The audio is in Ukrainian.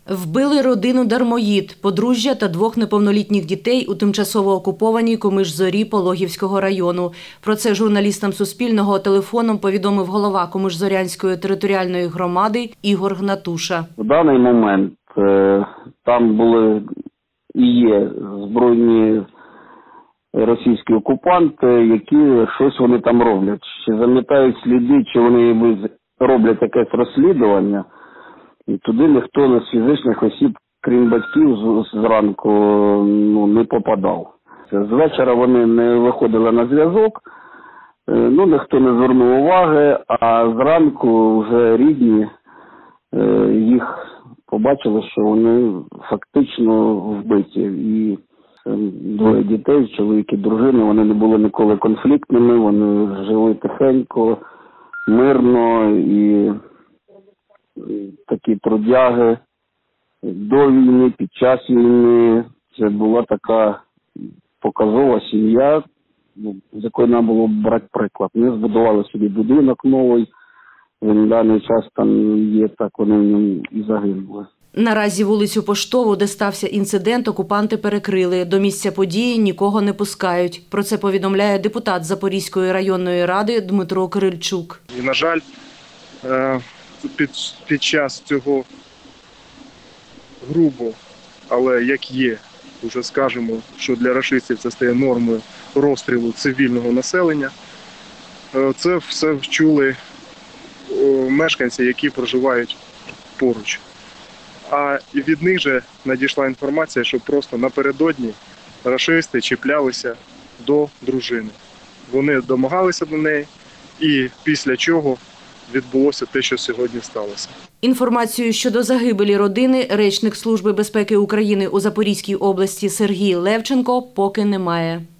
Вбили родину Дармоїд, подружжя та двох неповнолітніх дітей у тимчасово окупованій Комиш-Зорі Пологівського району. Про це журналістам Суспільного телефоном повідомив голова Комиш-Зорянської територіальної громади Ігор Гнатуша. В даний момент там були і є збройні російські окупанти, які щось вони там роблять. Чи замітають сліди, чи вони роблять якесь розслідування. І туди ніхто з фізичних осіб, крім батьків, зранку не попадав. З вечора вони не виходили на зв'язок, ніхто не звернув уваги, а зранку вже рідні їх побачили, що вони фактично вбиті. І двоє дітей, чоловік і дружина, вони не були ніколи конфліктними, вони жили тихенько, мирно і такі трудяги до війни, під час війни. Це була така показова сім'я, з якої нам було брати приклад. Ми збудували собі будинок новий, він в даний час там є, так вони в ньому і загинули. Наразі вулицю Поштову, де стався інцидент, окупанти перекрили. До місця події нікого не пускають. Про це повідомляє депутат Запорізької районної ради Дмитро Кирильчук. І, на жаль, під час цього грубо, але як є, вже скажемо, що для рашистів це стає нормою розстрілу цивільного населення, це все вчули мешканці, які проживають поруч. А від них же надійшла інформація, що просто напередодні рашисти чіплялися до дружини. Вони домагалися до неї, і після чого відбулося те, що сьогодні сталося. Інформацію щодо загибелі родини речник Служби безпеки України у Запорізькій області Сергій Левченко поки немає.